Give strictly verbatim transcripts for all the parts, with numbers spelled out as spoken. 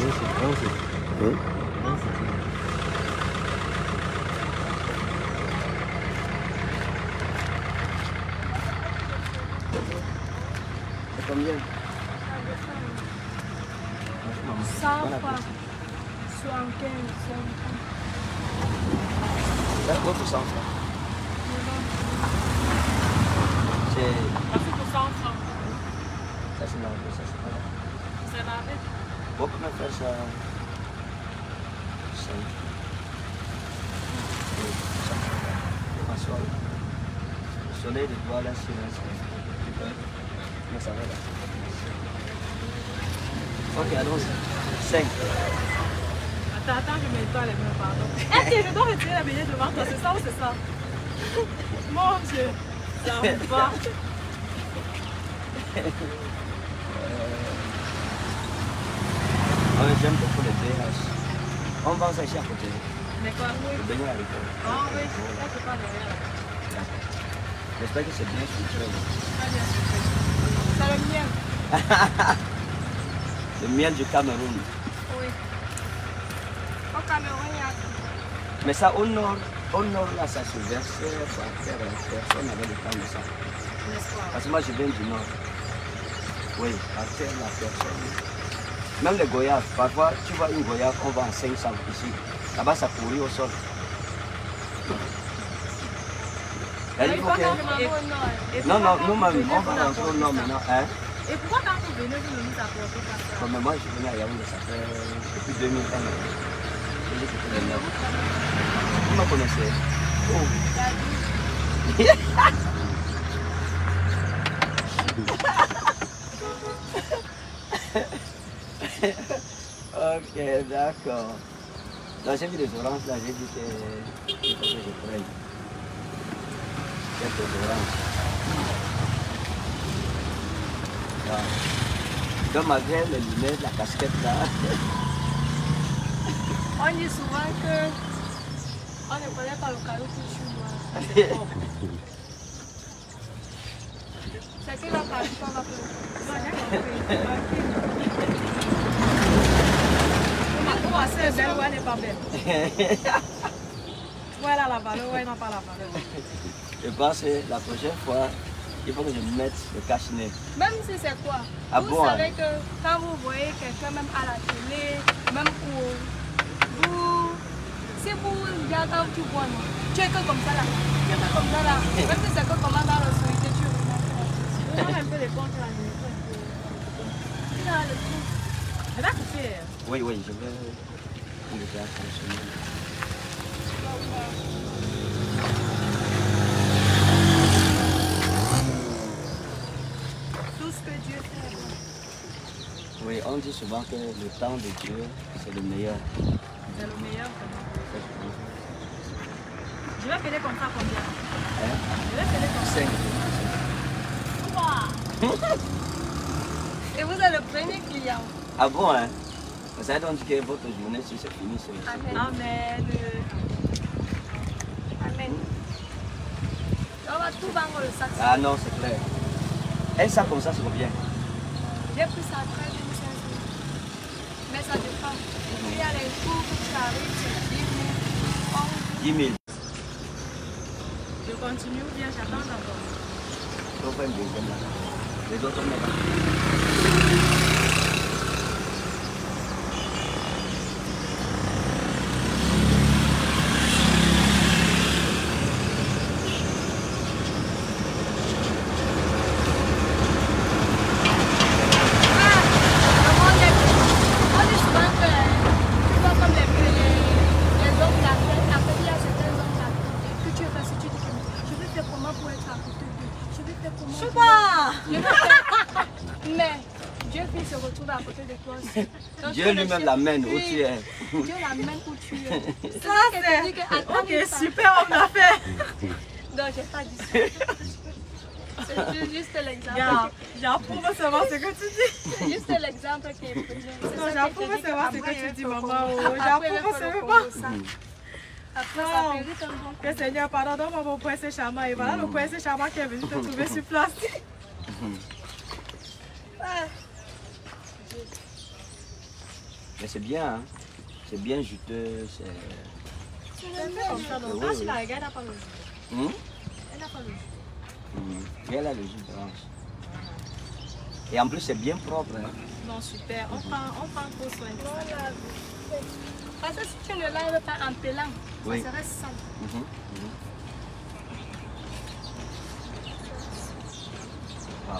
Hein? C'est combien? cent francs. soixante-quinze, soixante-quinze. C'est votre cent francs. C'est... Ça fait pour cent francs. Ça c'est lavé, ça c'est pas lavé. C'est lavé? Bon, comment faire ça? cinq. Le soleil de doigt là, c'est là. Mais ça va là. Ok, allons-y. cinq. Attends, attends, je mets pas les mains, pardon. Eh, je dois retirer la baignoire devant toi, c'est ça ou c'est ça? Mon Dieu, ça va. Ah oui, j'aime beaucoup les B H. On vend ça ici à côté. Mais quoi? Oui. Le beignet avec eux. Ah oui, ça c'est pas derrière. J'espère que c'est bien sucré. Pas bien sucré. C'est le miel. Le miel du Cameroun. Oui. Au Cameroun, il y a... Mais ça, au nord, au nord là, ça se versait par terre. Personne n'avait le temps de ça. N'est-ce pas? Parce que moi, je viens du nord. Oui, par terre, la personne. Même les goyaves, parfois, tu vois une goyave, on va en cinq cents ici. Là-bas, ça pourrit au sol. Elle dit que... Non, non, nous-mêmes, on va rentrer au nord maintenant. Hein? Et pourquoi quand vous venez, vous ne nous apportez pas ça? Comme moi, je venais à Yaoundé, ça fait depuis deux mille un. Je dis que c'était le nord. Vous me connaissez? Oh. Ok, d'accord. Donc j'ai vu des oranges là, j'ai dit que il faut que je prenne quelques oranges. Wow. Donc malgré les lunettes, la casquette là. On dit souvent que on ne connaît pas le caillou qui chou noir. C'est que la partie qu'on va faire. Non, j'ai compris. C'est belle ou elle n'est pas belle? Ou elle a la valeur ou elle n'a pas la valeur? Je pense que la prochaine fois, il faut que je mette le cache-nez. Même si c'est quoi? Ah vous bon, savez hein? que quand vous voyez quelqu'un même à la télé, même pour vous, si vous regardez quand tu vois, non? Tu es que comme ça là, tu es que comme ça là, même si c'est que comment dans le solitaire, tu regardes. Je vois un peu les comptes là, je vois un peu. Il a le truc. Je vais couper. Oui, oui, je vais le faire fonctionner. Tout ce que Dieu fait. Oui, on dit souvent que le temps de Dieu, c'est le meilleur. C'est le meilleur. Je vais payer comme ça combien? Hein? Je vais payer comme ça. cinq. Et vous êtes le premier client. Ah bon, hein? Ça veut dire que votre journée, si c'est fini, c'est Amen. Amen. Amen. On va tout vendre le sac. Ah non, c'est clair. Un sac comme ça, c'est combien? J'ai pris ça à treize mille cinq cents. Mais ça dépend. Il y a les cours qui arrivent, c'est dix mille. dix mille. Je continue ou bien j'attends d'abord? On fait une deuxième là. Les autres, on met là. Mais Dieu puis se retrouve à côté de toi aussi. Donc, Dieu lui-même l'amène où tu es. Dieu l'amène où tu es. Ça c'est... Ok, super, on a fait. Donc j'ai pas dit ça. C'est juste l'exemple. J'approuve seulement ce que tu dis. C'est juste l'exemple qui est posé. Non, j'approuve seulement ce que tu dis, maman. J'approuve seulement. Après, ça mérite un bon. Que Seigneur, pardon, donne-moi mon prince charmant. Et voilà le prince charmant qui est venu te trouver sur place. Mais c'est bien, hein. C'est bien juteux. C'est comme ça. Donc, quand tu la regardes, elle n'a pas le jus. Hum? Elle n'a pas le jus. Hum. Et elle a le jus d'orange. Et en plus, c'est bien propre. Hein. Non, super. On prend, on prend trop soin de ça. Voilà. Parce que si tu ne laves pas en pelant, Oui. ça reste sale. Mhm, mhm. Wow.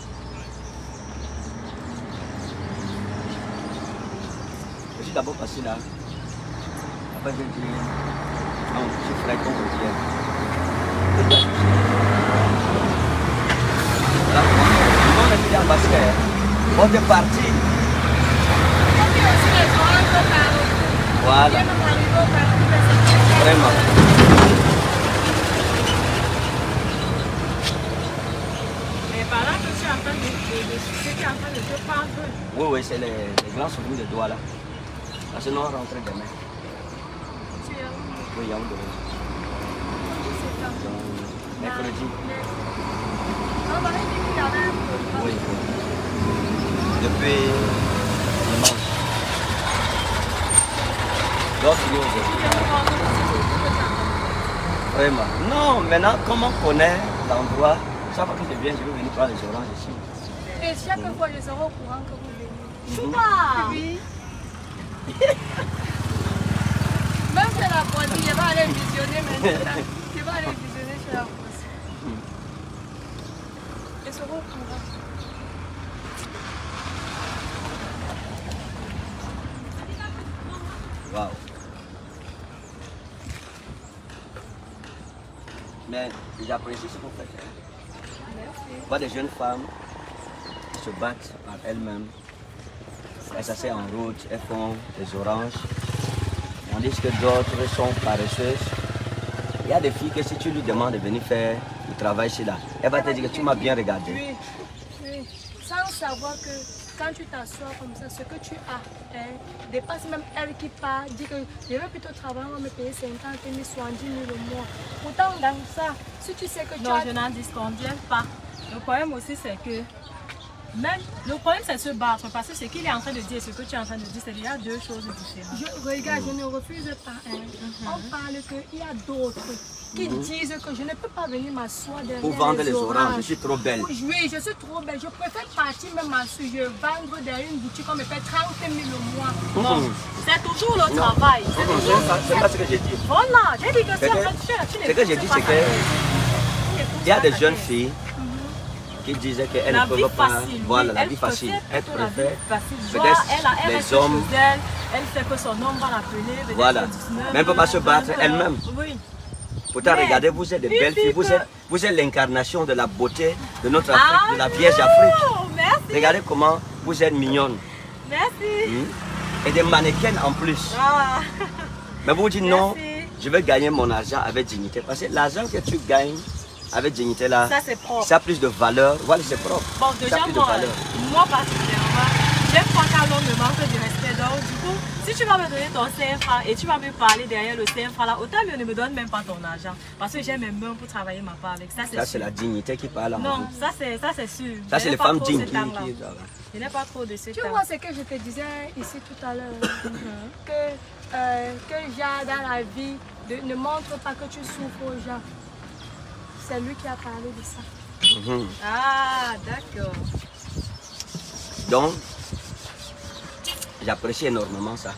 Je suis d'abord passé là. Après, je dis, non, je ferai qu'on revienne. Là, on est venu en basket. On est parti. Voilà. Vraiment. Mais par là que tu es en train de, de, de, de, tu es en train de te prendre. Oui, oui, c'est les, les grands souvenirs de doigts là. Parce que nous on rentrait demain. Tu es où? Oui, il y a un demain. C'est quand? Mercredi. On va dire qu'il y avait un peu. Oui. Depuis dimanche. Donc, il est aujourd'hui. Vraiment. Non, maintenant, comme on connaît l'endroit, chaque fois que je viens, je vais venir prendre les oranges ici. Et chaque fois, je serai au courant que vous venez. Choupa! Oui. Même chez la poitrine, je vais aller visionner maintenant. Je vais aller visionner chez la poitrine. Je serai au courant. Waouh. Mais j'apprécie ce que vous faites. Merci. Pas des jeunes femmes qui se battent par elles-mêmes. Elles s'asseyent en route, elles font des oranges. Tandis que d'autres sont paresseuses. Il y a des filles que si tu lui demandes de venir faire le travail ici là, elle va te dire que tu m'as bien regardé. Oui, oui. Sans savoir que quand tu t'assois comme ça, ce que tu as hein, dépasse même elle qui part, dit que je vais plutôt travailler, on va me payer cinquante mille, soixante mille le mois. Pourtant, dans ça, si tu sais que tu Non, as... je n'en disconviens pas. Le problème aussi, c'est que même le problème, c'est se battre. Parce que ce qu'il est en train de dire et ce que tu es en train de dire, c'est qu'il y a deux choses différentes. Je, regarde, je ne refuse pas. Hein. On parle qu'il y a d'autres qui disent que je ne peux pas venir m'asseoir derrière Pour vendre les oranges, je suis trop belle. Oui, je suis trop belle. Je préfère partir même m'asseoir, je vendre derrière une boutique, on me fait trente mille le mois. Non, Mhm. c'est toujours le travail. C'est Mhm, toujours... C'est pas, c'est pas ce que j'ai dit. Voilà, j'ai dit que C'est tu es en que- train de faire. Tu Ce n'écoutes que j'ai dit, pas c'est ta que tête. Tu n'écoutes il y a pas des ta jeunes tête. filles qui disaient qu'elles La ne vie peuvent pas. facile, Voilà, oui, la elle vie facile. préfère Elle plutôt la vie préfère facile. peut-être Genre, elle, a- elle les reste hommes. chez elle, elle fait que son homme va l'appeler. peut-être Voilà. dix-neuf Mais elle ne peut pas se battre vingt elle-même. Oui. Pourtant, Mais, regardez, vous êtes des une belles fille filles. Vous que- êtes, vous êtes l'incarnation de la beauté de notre Afrique, Ah de la Vierge Afrique. non, merci. Regardez comment vous êtes mignonne. Merci. Hmm? Et des mannequins en plus. Ah, Mais vous dites non, merci. je vais gagner mon argent avec dignité. Parce que l'argent que tu gagnes avec dignité là, Ça, c'est propre. ça a plus de valeur. Voilà, c'est propre. Bon, Ça a déjà, plus de moi, valeur. moi particulièrement, j'aime pas quand l'on me manque de respect. Donc, du coup, si tu vas me donner ton cinq francs et tu vas me parler derrière le cinq francs là, autant mieux ne me donne même pas ton argent. Parce que j'ai mes mains pour travailler ma part avec ça, c'est Ça, c'est sûr. la dignité qui parle en Non, vous. ça, c'est ça, c'est sûr. Ça, Je c'est n'ai les pas femmes trop dignes ce qui. temps-là. qui- Je n'ai pas trop de ce Tu temps. vois ce que je te disais ici tout à l'heure, que, euh, que Jah dans la vie de- ne montre pas que tu souffres aux gens. C'est lui qui a parlé de ça. Mhm. Ah, d'accord. Donc, j'apprécie énormément ça.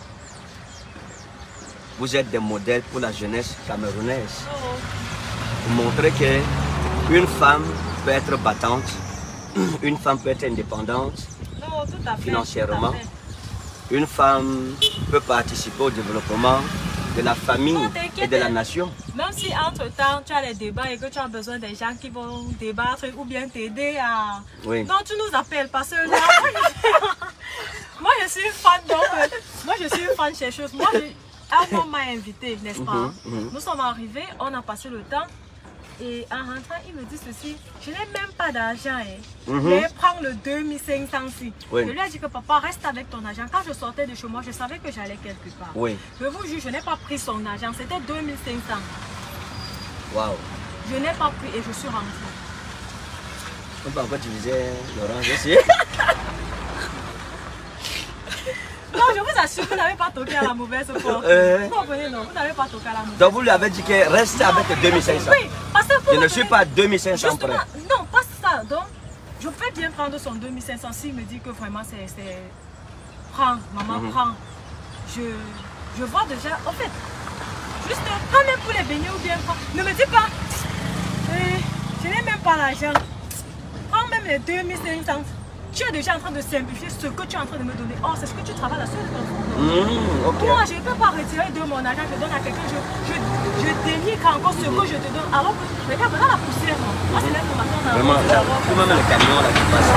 Vous êtes des modèles pour la jeunesse camerounaise. Oh, Vous montrez que une femme peut être battante, une femme peut être indépendante, non, tout à fait. Financièrement. tout à fait. une femme peut participer au développement de la famille Non, et t'inquiète. de la nation. Même si entre-temps, tu as les débats et que tu as besoin des gens qui vont débattre ou bien t'aider à... Oui. Non, tu nous appelles parce que là, moi, je suis une fan, donc euh, moi je suis une fan chercheuse. Moi, je... Avant m'a invité, n'est-ce pas? Mhm, mhm. Nous sommes arrivés, on a passé le temps et en rentrant, il me dit ceci, je n'ai même pas d'argent, hein. Mhm. Mais prends le deux mille cinq cents ci. Oui. Je lui ai dit que papa, reste avec ton argent. Quand je sortais de chez moi, je savais que j'allais quelque part. Oui. Je vous jure, je n'ai pas pris son argent, c'était deux mille cinq cents. Waouh. Je n'ai pas pris et je suis rentrée. On peut encore utiliser l'orange aussi. Non, je vous t'assure, vous n'avez pas toqué à la mauvaise porte. Euh... Vous comprenez, non? Vous n'avez pas toqué à la mauvaise. Donc vous lui avez dit que reste avec deux mille cinq cents. Oui, parce que je ne suis pas deux mille cinq cents prêt. Non, pas ça. Donc, je peux bien prendre son deux mille cinq cents s'il me dit que vraiment c'est... Prends, maman, mm -hmm. prends. Je, je vois déjà, en fait, juste prends même pour les beignets ou bien prends. Ne me dis pas, euh, je n'ai même pas l'argent. Prends même les deux mille cinq cents. Tu es déjà en train de simplifier ce que tu es en train de me donner. Oh, c'est ce que tu travailles la seule de ton compte. Mmh, okay. Moi, je ne peux pas retirer de mon argent que je donne à quelqu'un. Je, je, je dénigre encore ce que je te donne. Alors que, regarde, regarde la poussière. Moi, c'est l'information. Vraiment, tout même le camion là qui passe.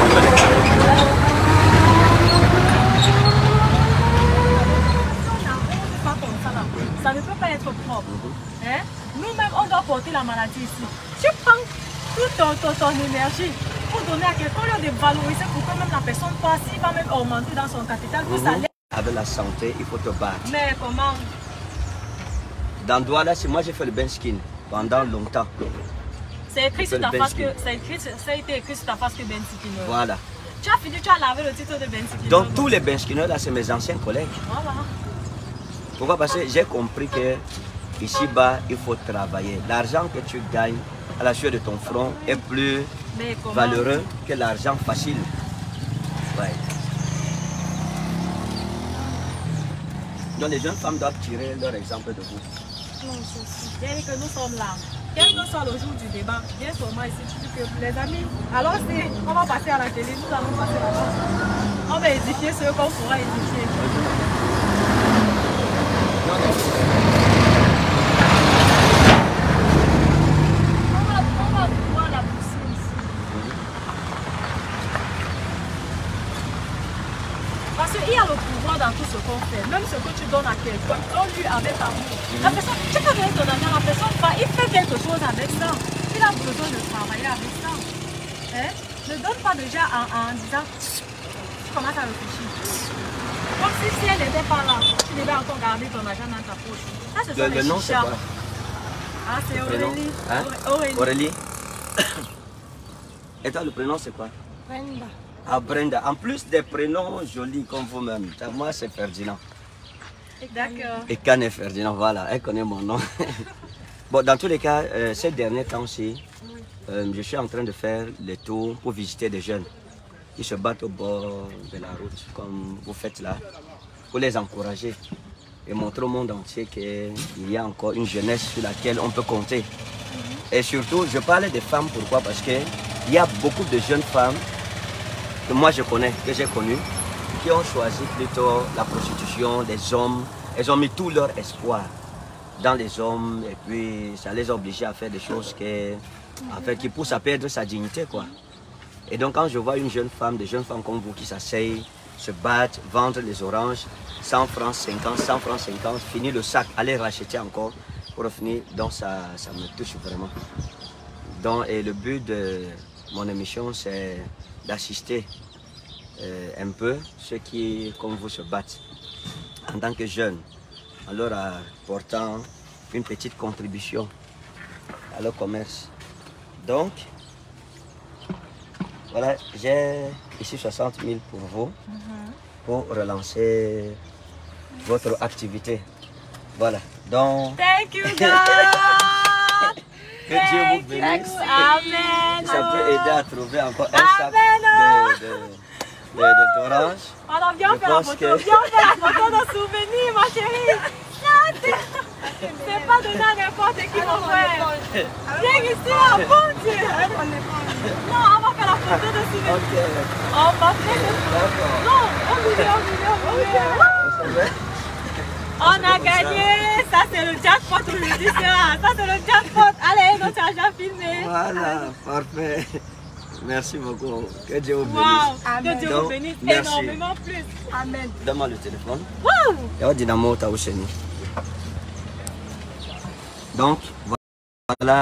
Ça ne peut pas être propre. Hein? Nous-mêmes, on doit porter la maladie ici. Tu prends toute ton, ton, ton énergie pour donner à quelqu'un, de valoriser pour que même la personne passe, il va même augmenter dans son capital pour mm -hmm. ça. Avec la santé, il faut te battre. Mais comment? Dans Douala, c'est moi j'ai fait le bench skin pendant longtemps. C'est écrit sur ta face que ça a été écrit sur ta face que bench skin. Voilà. Tu as fini, tu as lavé le titre de bench skin. Donc tous les bench skinners là, c'est mes anciens collègues. Voilà. Pourquoi? Parce que j'ai compris que ici-bas, il faut travailler. L'argent que tu gagnes à la sueur de ton front est plus valeureux que l'argent facile. Ouais. Donc les jeunes femmes doivent tirer leur exemple de vous. Non, c'est bien que nous sommes là. Quel que soit le jour du débat, viens sur moi ici, tu dis que les amis, alors si on va passer à la télé, nous allons passer là-bas. On va édifier ce qu'on pourra édifier. Non, non. Parce qu'il y a le pouvoir dans tout ce qu'on fait. Même ce que tu donnes à quelqu'un, on lui avec amour. La personne, tu peux donner ton argent, la personne va, il fait quelque chose avec ça. Il a besoin de travailler avec ça. Hein? Ne donne pas déjà en, en disant, tu commences à réfléchir. Comme si, si elle n'était pas là, tu devais encore garder ton argent dans ta poche. Ça, ce sont le, les le nom, c'est quoi? Ah, c'est Aurélie. Hein? Aurélie. Aurélie. Et toi, le prénom, c'est quoi? Brenda. Ah, Brenda. En plus des prénoms jolis comme vous-même, moi, c'est Ferdinand. D'accord. Et Kane Ferdinand, voilà, elle connaît mon nom. Bon, dans tous les cas, euh, ces derniers temps-ci, euh, je suis en train de faire les tours pour visiter des jeunes qui se battent au bord de la route, comme vous faites là, pour les encourager et montrer au monde entier qu'il y a encore une jeunesse sur laquelle on peut compter. Et surtout, je parle des femmes, pourquoi? Parce qu'il y a beaucoup de jeunes femmes que moi je connais, que j'ai connues, qui ont choisi plutôt la prostitution, des hommes. Elles ont mis tout leur espoir dans les hommes et puis ça les a obligés à faire des choses qui, en fait, qui poussent à perdre sa dignité, quoi. Et donc quand je vois une jeune femme, des jeunes femmes comme vous qui s'asseyent, se battent, vendre les oranges, cent francs cinquante, cent francs cinquante, finir le sac, aller racheter encore pour finir, donc ça, ça me touche vraiment. Donc, et le but de mon émission, c'est d'assister euh, un peu ceux qui, comme vous, se battent en tant que jeunes, en leur apportant une petite contribution à leur commerce. Donc, voilà, j'ai ici soixante mille pour vous, mm-hmm. pour relancer votre activité. Voilà, donc... Thank you, God! Que Dieu vous bénisse. Amen. Ça peut aider à trouver encore un sac de, de, de, d'orange. Alors viens faire la photo, que... viens faire la photo de souvenir, ma chérie. C'est pas donné à n'importe qui, mon frère. Viens ici, là, bon Dieu. Non, on va faire la photo de souvenir. Ok. On va faire la photo. Non, on voulait, on voulait, on voulait. On a gagné, ça c'est le jackpot aujourd'hui, ça c'est le jackpot. Allez, notre argent filmé. Voilà, parfait. Merci beaucoup. Que Dieu vous bénisse. Wow. Que Dieu vous bénisse énormément plus. Amen. Donne-moi le téléphone. Wow. Donc, voilà,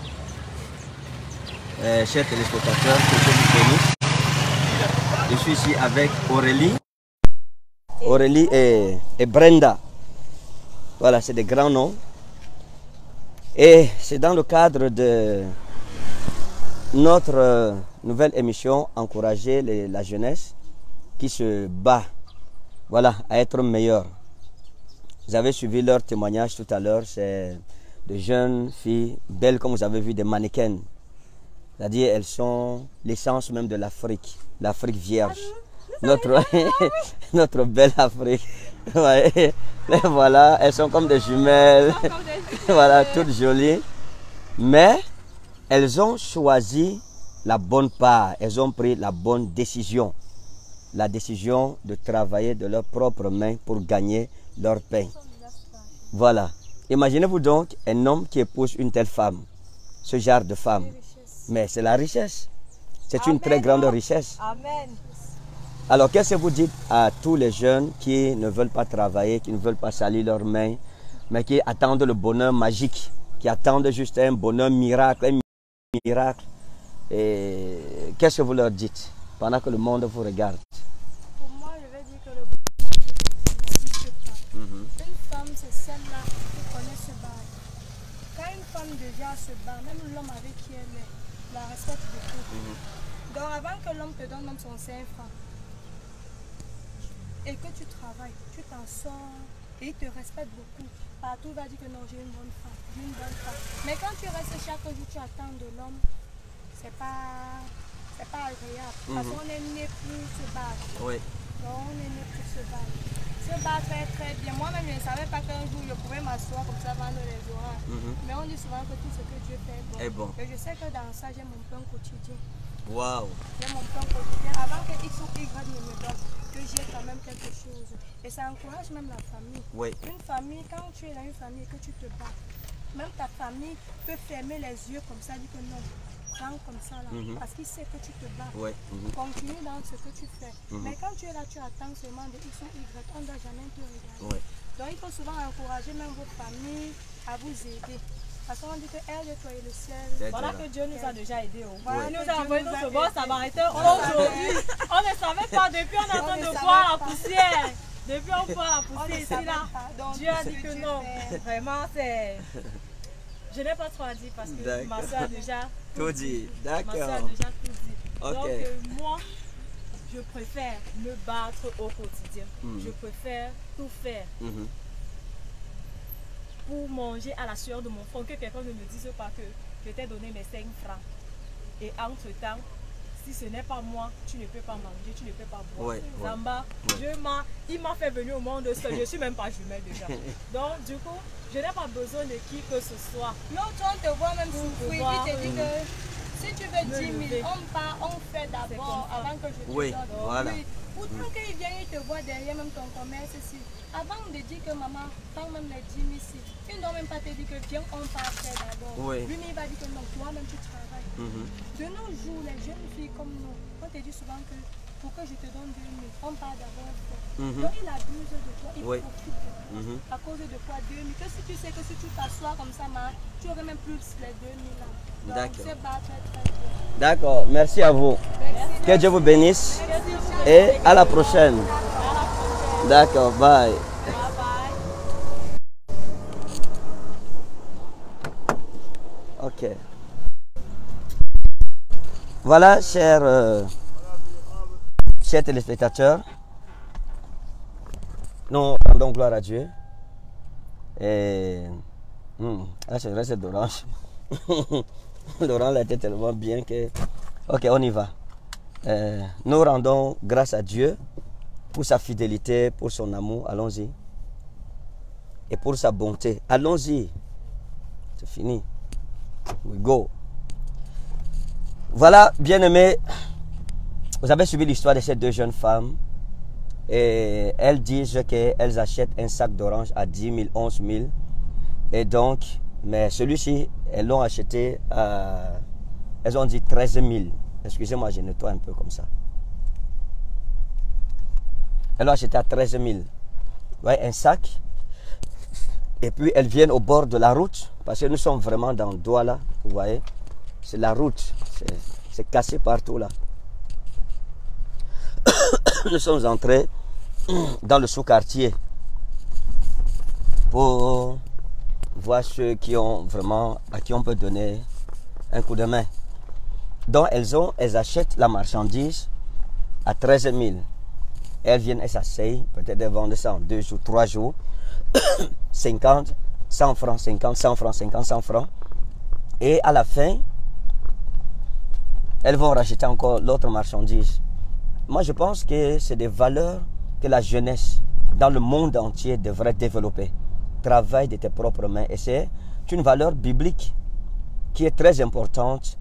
euh, chers téléspectateurs, que Dieu vous bénisse. Je suis ici avec Aurélie. Aurélie et, et Brenda. Voilà, c'est des grands noms. Et c'est dans le cadre de notre euh, nouvelle émission, Encourager les, la jeunesse qui se bat voilà, à être meilleures. Vous avez suivi leur témoignage tout à l'heure, c'est de jeunes filles, belles comme vous avez vu, des mannequins. C'est-à-dire elles sont l'essence même de l'Afrique, l'Afrique vierge. Notre, notre belle Afrique. Ouais. Et voilà, elles sont comme des jumelles. Voilà, toutes jolies. Mais elles ont choisi la bonne part, elles ont pris la bonne décision. La décision de travailler de leurs propres mains pour gagner leur pain. Voilà. Imaginez-vous donc un homme qui épouse une telle femme, ce genre de femme. Mais c'est la richesse. C'est une très grande richesse. Amen. Alors qu'est-ce que vous dites à tous les jeunes qui ne veulent pas travailler, qui ne veulent pas salir leurs mains, mais qui attendent le bonheur magique, qui attendent juste un bonheur miracle, un miracle. Et qu'est-ce que vous leur dites pendant que le monde vous regarde? Pour moi, je vais dire que le bonheur n'existe pas. Mm-hmm. Une femme, c'est celle-là qui connaît se battre. Quand une femme déjà se bat, même l'homme avec qui elle est, la respecte beaucoup. Mm-hmm. Donc avant que l'homme te donne même son cinq francs, et que tu travailles, tu t'en sors et il te respecte beaucoup. Partout, il va dire que non, j'ai une bonne femme, j'ai une bonne femme. Mais quand tu restes chaque jour, tu attends de l'homme, c'est pas, c'est pas agréable. Mm-hmm. Parce qu'on est né pour se battre. Oui. Donc on est né pour se battre. Se battre est très bien. Moi-même, je ne savais pas qu'un jour, je pouvais m'asseoir comme ça, vendre les oranges. Mm-hmm. Mais on dit souvent que tout ce que Dieu fait est bon. Est bon. Et je sais que dans ça, j'ai mon pain quotidien. Waouh. J'ai mon pain quotidien. Avant que X ou Y ne me donne, que j'ai quand même quelque chose. Et ça encourage même la famille. Oui. Une famille, quand tu es dans une famille et que tu te bats, même ta famille peut fermer les yeux comme ça, dire que non, prends comme ça là, mm-hmm. parce qu'il sait que tu te bats. Oui. Mm-hmm. Continue dans ce que tu fais. Mm-hmm. Mais quand tu es là, tu attends seulement de X ou Y, on ne doit jamais te regarder. Oui. Donc il faut souvent encourager même vos familles à vous aider. Parce qu'on dit que elle nettoie le ciel. Voilà que Dieu nous a déjà aidés. Oh. Voilà, oui. nous a envoyé notre bon samaritain aujourd'hui. On ne savait pas, depuis on est en train de boire la poussière. Depuis on boit la poussière ici là. Dieu a dit que Dieu non. Fait. Vraiment c'est... Je n'ai pas trop à dire parce que ma soeur a déjà tout dit. D'accord. Ma soeur a déjà tout dit. Okay. Donc euh, moi, je préfère me battre au quotidien. Mm. Je préfère tout faire. Mm-hmm. Pour manger à la sueur de mon front, que quelqu'un ne me dise pas que je t'ai donné mes cinq francs. Et entre-temps, si ce n'est pas moi, tu ne peux pas manger, tu ne peux pas boire. Oui, Zamba, oui. Dieu m'a, il m'a fait venir au monde seul, je ne suis même pas jumelle déjà. Donc du coup, je n'ai pas besoin de qui que ce soit. L'autre, on te voit même souffrir, il te dit que si tu veux dix mille, on part, on fait d'abord avant que je te oui, donne. Voilà. Oui. Pourtant qu'il vient, il te voit derrière même ton commerce ici. Avant de dire que maman, prends même les dix mille ici, il ne doit même pas te dire que viens, on part faire d'abord. Oui. Lui, il va dire que non, toi-même tu travailles. Mm-hmm. De nos jours, les jeunes filles comme nous, on te dit souvent que pour que je te donne deux mille, on part d'abord faire. Mm-hmm. Donc il abuse de toi, il oui. profite de toi. Mm-hmm. À cause de quoi deux mille? Que si tu sais que si tu t'assois comme ça, tu aurais même plus les deux mille là. D'accord, merci à vous. Merci. Que Dieu vous bénisse. Et à la prochaine. D'accord, bye. Ok. Voilà, chers, euh, chers téléspectateurs, nous rendons gloire à Dieu. Et hum, là, c'est vrai, c'est d'orange. Laurent l'a été tellement bien que... Ok, on y va. Euh, nous rendons grâce à Dieu pour sa fidélité, pour son amour. Allons-y. Et pour sa bonté. Allons-y. C'est fini. We go. Voilà, bien-aimés. Vous avez suivi l'histoire de ces deux jeunes femmes. Et elles disent qu'elles achètent un sac d'orange à dix mille, onze mille. Et donc... Mais celui-ci, elles l'ont acheté à... Elles ont dit treize mille. Excusez-moi, je nettoie un peu comme ça. Elles l'ont acheté à treize mille. Vous voyez, un sac. Et puis, elles viennent au bord de la route. Parce que nous sommes vraiment dans Douala. Vous voyez. C'est la route. C'est cassé partout là. Nous sommes entrés dans le sous-quartier. Pour... voir ceux qui ont vraiment, à qui on peut donner un coup de main. Donc elles ont, elles achètent la marchandise à treize mille. Elles viennent, elles s'asseyent, peut-être elles vendent ça en deux jours, trois jours, cinquante, cent francs, cinquante, cent francs, cinquante, cent francs. Et à la fin, elles vont racheter encore l'autre marchandise. Moi, je pense que c'est des valeurs que la jeunesse dans le monde entier devrait développer. Travaille de tes propres mains. Et c'est une valeur biblique qui est très importante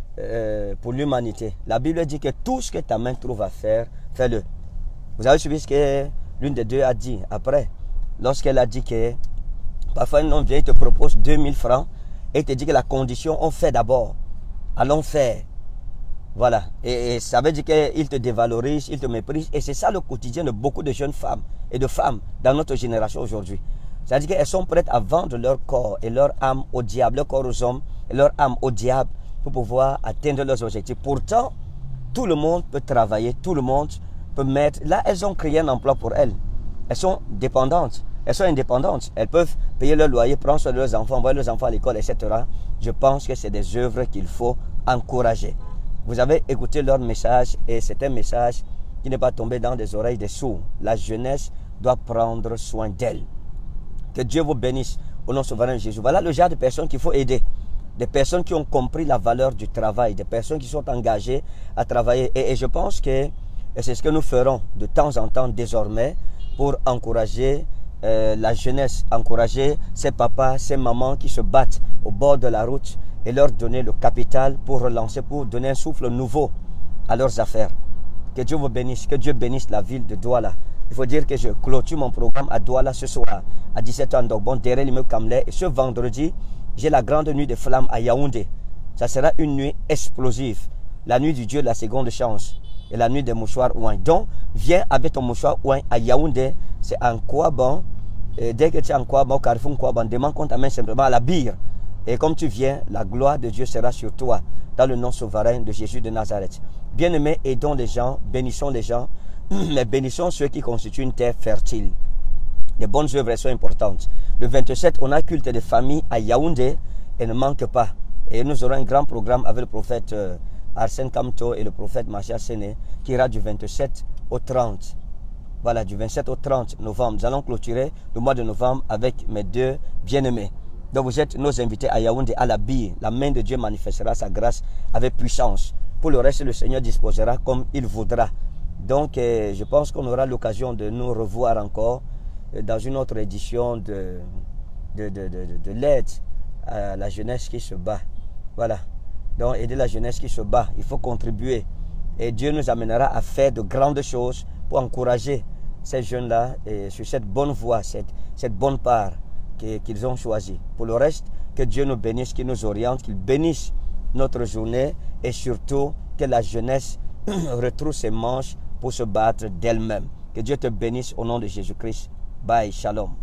euh, pour l'humanité. La Bible dit que tout ce que ta main trouve à faire, fais-le. Vous avez suivi ce que l'une des deux a dit après. Lorsqu'elle a dit que parfois un homme vient et te propose deux mille francs et te dit que la condition, on fait d'abord. Allons faire. Voilà. Et, et ça veut dire qu'il te dévalorise, il te méprise. Et c'est ça le quotidien de beaucoup de jeunes femmes et de femmes dans notre génération aujourd'hui. C'est-à-dire qu'elles sont prêtes à vendre leur corps et leur âme au diable, leur corps aux hommes et leur âme au diable pour pouvoir atteindre leurs objectifs. Pourtant, tout le monde peut travailler, tout le monde peut mettre... Là, elles ont créé un emploi pour elles. Elles sont dépendantes, elles sont indépendantes. Elles peuvent payer leur loyer, prendre soin de leurs enfants, envoyer leurs enfants à l'école, et cetera. Je pense que c'est des œuvres qu'il faut encourager. Vous avez écouté leur message et c'est un message qui n'est pas tombé dans des oreilles des sourds. La jeunesse doit prendre soin d'elle. Que Dieu vous bénisse au nom souverain de Jésus. Voilà le genre de personnes qu'il faut aider. Des personnes qui ont compris la valeur du travail, des personnes qui sont engagées à travailler. Et, et je pense que c'est ce que nous ferons de temps en temps désormais pour encourager euh, la jeunesse, encourager ces papas, ces mamans qui se battent au bord de la route et leur donner le capital pour relancer, pour donner un souffle nouveau à leurs affaires. Que Dieu vous bénisse, que Dieu bénisse la ville de Douala. Il faut dire que je clôture mon programme à Douala ce soir à dix-sept heures, donc bon, derrière l'immeuble Kamlé. Et ce vendredi, j'ai la grande nuit des flammes à Yaoundé. Ça sera une nuit explosive. La nuit du Dieu de la seconde chance. Et la nuit des mouchoirs ouin. Donc, viens avec ton mouchoir ouin à Yaoundé. C'est en Kouaban. Et dès que tu es en Kouaban, au Carrefour Kouaban, demande qu'on t'amène simplement à la bire. Et comme tu viens, la gloire de Dieu sera sur toi, dans le nom souverain de Jésus de Nazareth. Bien-aimés, aidons les gens, bénissons les gens, mais bénissons ceux qui constituent une terre fertile. Les bonnes œuvres sont importantes. Le vingt-sept, on a culte de famille à Yaoundé et ne manque pas. Et nous aurons un grand programme avec le prophète euh, Arsène Kamto et le prophète Machia Séné qui ira du vingt-sept au trente. Voilà, du vingt-sept au trente novembre. Nous allons clôturer le mois de novembre avec mes deux bien-aimés. Donc vous êtes nos invités à Yaoundé, à la bille. La main de Dieu manifestera sa grâce avec puissance. Pour le reste, le Seigneur disposera comme il voudra. Donc euh, je pense qu'on aura l'occasion de nous revoir encore euh, dans une autre édition de, de, de, de, de, de l'aide à la jeunesse qui se bat. Voilà. Donc aider la jeunesse qui se bat. Il faut contribuer. Et Dieu nous amènera à faire de grandes choses pour encourager ces jeunes-là sur cette bonne voie, cette, cette bonne part qu'ils ont choisi. Pour le reste, que Dieu nous bénisse, qu'il nous oriente, qu'il bénisse notre journée et surtout que la jeunesse retrouve ses manches pour se battre d'elle-même. Que Dieu te bénisse au nom de Jésus-Christ. Bye, shalom.